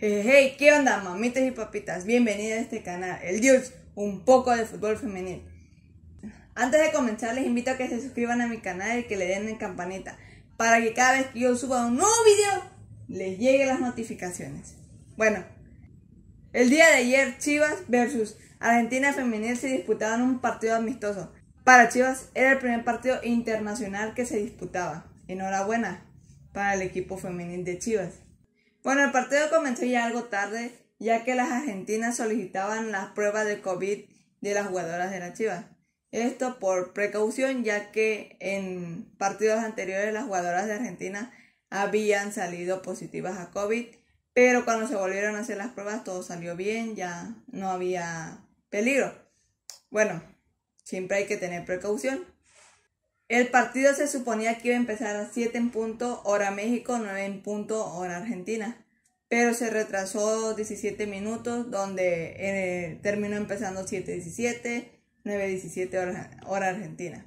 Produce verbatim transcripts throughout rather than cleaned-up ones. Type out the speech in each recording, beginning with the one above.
Hey, hey, ¿qué onda, mamitas y papitas? Bienvenidos a este canal, el Dios, un poco de fútbol femenil. Antes de comenzar, les invito a que se suscriban a mi canal y que le den en campanita para que cada vez que yo suba un nuevo video les lleguen las notificaciones. Bueno, el día de ayer Chivas versus Argentina Femenil se disputaban un partido amistoso. Para Chivas era el primer partido internacional que se disputaba. Enhorabuena para el equipo femenil de Chivas. Bueno, el partido comenzó ya algo tarde, ya que las argentinas solicitaban las pruebas de COVID de las jugadoras de la Chivas. Esto por precaución, ya que en partidos anteriores las jugadoras de Argentina habían salido positivas a COVID, pero cuando se volvieron a hacer las pruebas todo salió bien, ya no había peligro. Bueno, siempre hay que tener precaución. El partido se suponía que iba a empezar a siete en punto, hora México, nueve en punto, hora Argentina. Pero se retrasó diecisiete minutos, donde eh, terminó empezando siete diecisiete, nueve diecisiete, hora, hora Argentina.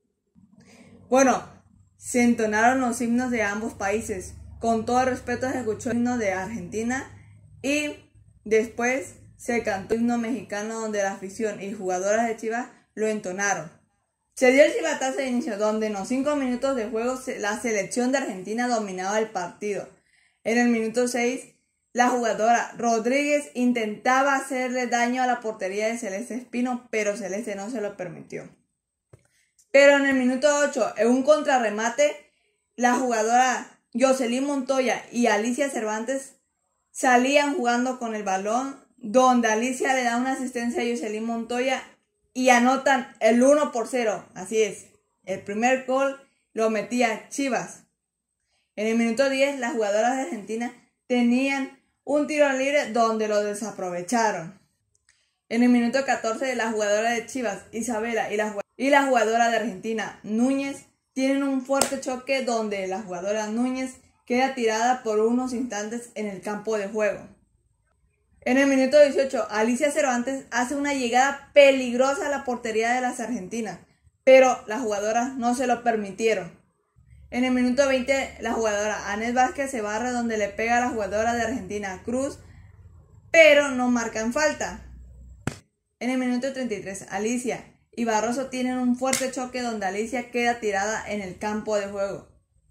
Bueno, se entonaron los himnos de ambos países. Con todo respeto se escuchó el himno de Argentina y después se cantó el himno mexicano, donde la afición y jugadoras de Chivas lo entonaron. Se dio el silbatazo de inicio, donde en los cinco minutos de juego la selección de Argentina dominaba el partido. En el minuto seis, la jugadora Rodríguez intentaba hacerle daño a la portería de Celeste Espino, pero Celeste no se lo permitió. Pero en el minuto ocho, en un contrarremate, la jugadora Jocelyn Montoya y Alicia Cervantes salían jugando con el balón, donde Alicia le da una asistencia a Jocelyn Montoya y anotan el uno por cero. Así es, el primer gol lo metía Chivas. En el minuto diez, las jugadoras de Argentina tenían un tiro libre donde lo desaprovecharon. En el minuto catorce, la jugadora de Chivas, Isabela, y la, y la jugadora de Argentina, Núñez, tienen un fuerte choque donde la jugadora Núñez queda tirada por unos instantes en el campo de juego. En el minuto dieciocho, Alicia Cervantes hace una llegada peligrosa a la portería de las argentinas, pero las jugadoras no se lo permitieron. En el minuto veinte, la jugadora Anet Vázquez se barra donde le pega a la jugadora de Argentina, Cruz, pero no marcan falta. En el minuto treinta y tres, Alicia y Barroso tienen un fuerte choque donde Alicia queda tirada en el campo de juego.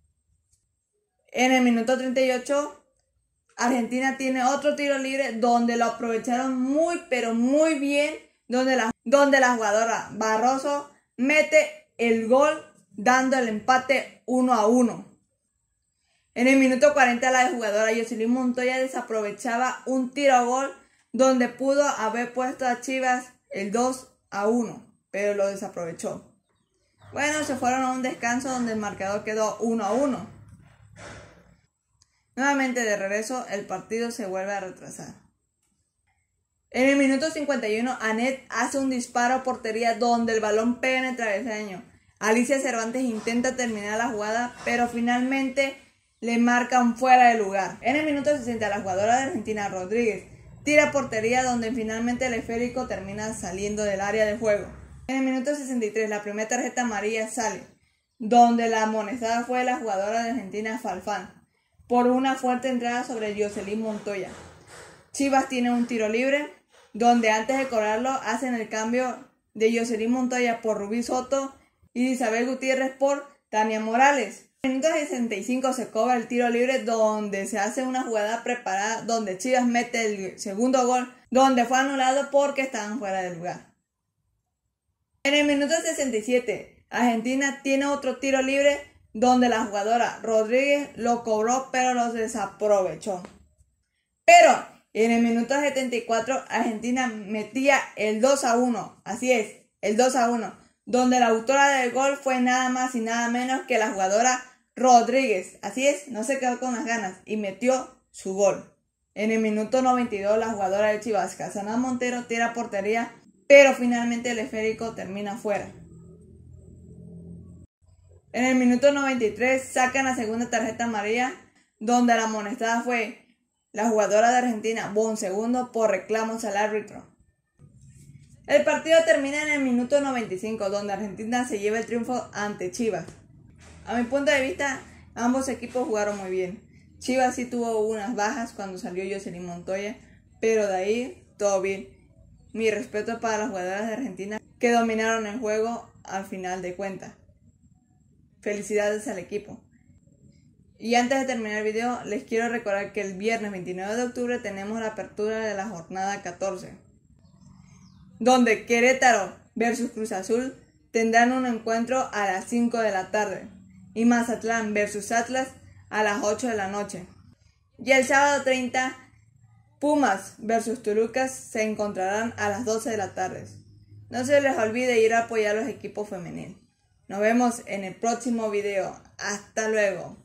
En el minuto treinta y ocho, Argentina tiene otro tiro libre donde lo aprovecharon muy pero muy bien, donde la, donde la jugadora Barroso mete el gol dando el empate uno a uno. En el minuto cuarenta, la jugadora Jocelyn Montoya desaprovechaba un tiro a gol donde pudo haber puesto a Chivas el dos a uno, pero lo desaprovechó. Bueno, se fueron a un descanso donde el marcador quedó uno a uno. Nuevamente de regreso, el partido se vuelve a retrasar. En el minuto cincuenta y uno, Anet hace un disparo a portería donde el balón pega en el travesaño. Alicia Cervantes intenta terminar la jugada, pero finalmente le marcan fuera de lugar. En el minuto sesenta, la jugadora de Argentina, Rodríguez, tira a portería donde finalmente el esférico termina saliendo del área de juego. En el minuto sesenta y tres, la primera tarjeta amarilla sale, donde la amonestada fue la jugadora de Argentina, Farfán, por una fuerte entrada sobre Jocelyn Montoya. Chivas tiene un tiro libre, donde antes de cobrarlo hacen el cambio de Jocelyn Montoya por Rubí Soto y Isabel Gutiérrez por Tania Morales. En el minuto sesenta y cinco se cobra el tiro libre, donde se hace una jugada preparada, donde Chivas mete el segundo gol, donde fue anulado porque estaban fuera de lugar. En el minuto sesenta y siete, Argentina tiene otro tiro libre, donde la jugadora Rodríguez lo cobró pero lo desaprovechó. Pero en el minuto setenta y cuatro, Argentina metía el dos a uno, así es, el dos a uno, donde la autora del gol fue nada más y nada menos que la jugadora Rodríguez, así es, no se quedó con las ganas y metió su gol. En el minuto noventa y dos, la jugadora de Chivas, Casana Montero, tira a portería, pero finalmente el esférico termina fuera. En el minuto noventa y tres sacan la segunda tarjeta amarilla, donde la amonestada fue la jugadora de Argentina, Bonsegundo, por reclamos al árbitro. El partido termina en el minuto noventa y cinco, donde Argentina se lleva el triunfo ante Chivas. A mi punto de vista, ambos equipos jugaron muy bien. Chivas sí tuvo unas bajas cuando salió Jocelyn Montoya, pero de ahí todo bien. Mi respeto para las jugadoras de Argentina que dominaron el juego al final de cuentas. Felicidades al equipo. Y antes de terminar el video, les quiero recordar que el viernes veintinueve de octubre tenemos la apertura de la jornada catorce, donde Querétaro versus Cruz Azul tendrán un encuentro a las cinco de la tarde y Mazatlán versus Atlas a las ocho de la noche. Y el sábado treinta, Pumas versus Toluca se encontrarán a las doce de la tarde. No se les olvide ir a apoyar a los equipos femeninos. Nos vemos en el próximo video. Hasta luego.